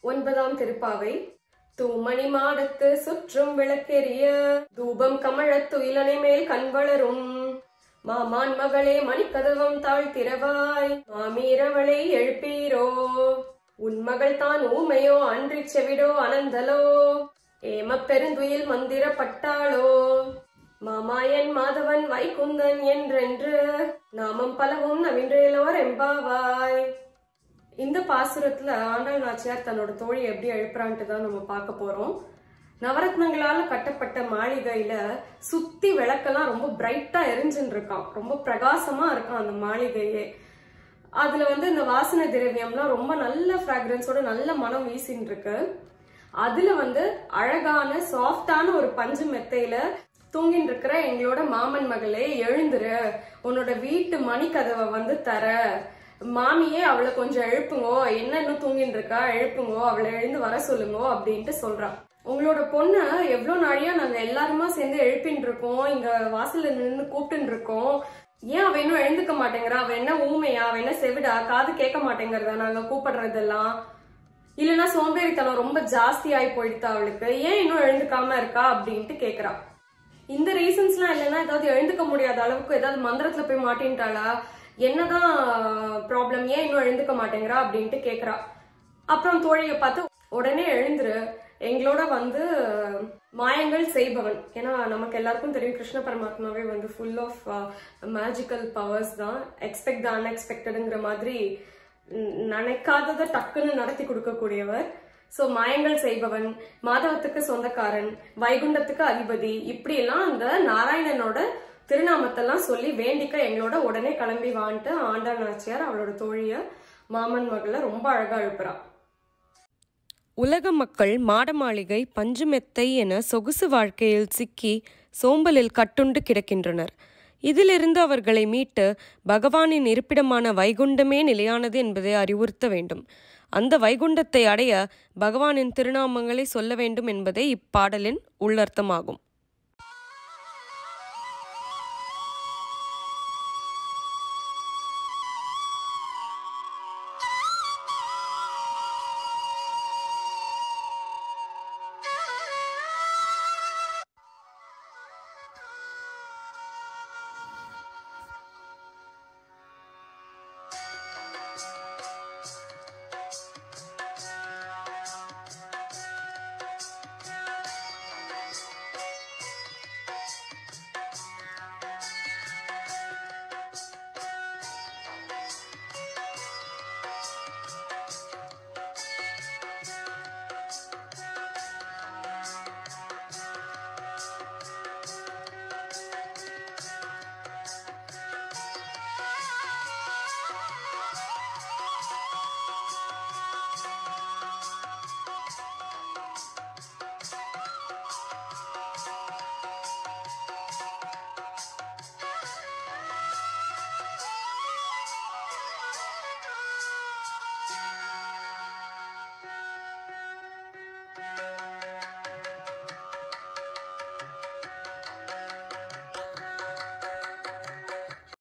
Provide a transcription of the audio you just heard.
ஒன்பதாம் திருப்பாவை. தூமணி மாடத்து சுற்றும் விளக்கெரிய தூபம் கமழத் துயிலனை மேல் கண் வளரும் மாமான் மகளே மணிக்கதவம் தாழ்த்திரவாய் மாமீரவளை எழுப்பீரோ உன்மகள் தான் ஊமையோ அன்றி செவிடோ அனந்தலோ ஏம பெருந்துயில் மந்திரப்பட்டாளோ மாமாயன் மாதவன் வைகுந்தன் என்றென்று நாமம் பலவும் நவின்றேலோர் எம்பாவாய். இந்த பாசுரத்துல ஆண்டாள் நாச்சியார் தன்னோட தோழி எப்படி எழுப்புறான்ட்டு தான் நம்ம பார்க்க போறோம். நவரத்னங்களால கட்டப்பட்ட மாளிகையில சுத்தி விளக்கெல்லாம் ரொம்ப பிரைட்டா எரிஞ்சுன்னு இருக்கான், ரொம்ப பிரகாசமா இருக்கான் அந்த மாளிகையே. அதுல இந்த வாசனை திரவியம்லாம் ரொம்ப நல்ல ஃப்ராக்ரன்ஸோட நல்ல மனம் வீசின்னு இருக்கு. அதுல அழகான சாஃப்டான ஒரு பஞ்சு மெத்தையில தூங்கின்னு இருக்கிற எங்களோட மாமன் மகளே எழுந்துரு, உன்னோட வீட்டு மணி கதவை தர, மாமியே அவளை கொஞ்சம் எழுப்புங்கோ, என்ன இன்னும் தூங்கின்னு இருக்கா, எழுப்புங்கோ, அவளை எழுந்து வர சொல்லுங்கோ அப்படின்ட்டு சொல்றான். உங்களோட பொண்ணு எவ்வளவு நாளையா நாங்க எல்லாருமா சேர்ந்து எழுப்பின்னு இருக்கோம், இங்க வாசல்ல நின்று கூப்பிட்டு இருக்கோம், ஏன் அவ இன்னும் எழுந்துக்க மாட்டேங்கிறா, அவ என்ன ஊமையா, அவ என்ன செவிடா, காது கேட்க மாட்டேங்கிறதா நாங்க கூப்பிடுறதெல்லாம், இல்லைன்னா சோம்பேறித்தனம் ரொம்ப ஜாஸ்தி ஆகி போயிடுதா அவளுக்கு, ஏன் இன்னும் எழுந்துக்காம இருக்கா அப்படின்ட்டு கேக்குறா. இந்த ரீசன்ஸ் எல்லாம் இல்லைன்னா ஏதாவது எழுந்துக்க முடியாத அளவுக்கு ஏதாவது மந்திரத்துல போய் மாட்டின்ட்டாளா, என்னதான் ப்ராப்ளம், ஏன் இன்னும் எழுந்துக்க மாட்டேங்கிறா அப்படின்ட்டு கேக்குறா. அப்புறம் தோழியை பார்த்து உடனே எழுந்துரு, எங்களோட மாயங்கள் செய்பவன், ஏன்னா நமக்கு எல்லாருக்கும் தெரியும் கிருஷ்ண பரமாத்மாவே ஃபுல் ஆஃப் மேஜிக்கல் பவர்ஸ் தான், எக்ஸ்பெக்ட் த அன்எக்ஸ்பெக்டடுங்கிற மாதிரி நினைக்காததை டக்குன்னு நடத்தி கொடுக்கக்கூடியவர். சோ மாயங்கள் செய்பவன், மாதவத்துக்கு சொந்தக்காரன், வைகுண்டத்துக்கு அதிபதி, இப்படி எல்லாம் அந்த நாராயணனோட திருநாமத்தெல்லாம் சொல்லி வேண்டிக்க எங்களோட உடனே கிளம்பி வான்ட்டு ஆண்டாள் நாச்சியார் அவளோட தோழிய மாமன் மகளை ரொம்ப அழகா எழுப்புறா. உலக மக்கள் மாட மாளிகை பஞ்சு மெத்தை என சொகுசு வாழ்க்கையில் சிக்கி சோம்பலில் கட்டுண்டு கிடக்கின்றனர். இதிலிருந்து அவர்களை மீட்டு பகவானின் இருப்பிடமான வைகுண்டமே நிலையானது என்பதை அறிவுறுத்த வேண்டும். அந்த வைகுண்டத்தை அடைய பகவானின் திருநாமங்களை சொல்ல வேண்டும் என்பதே இப்பாடலின் உள்ளர்த்தமாகும்.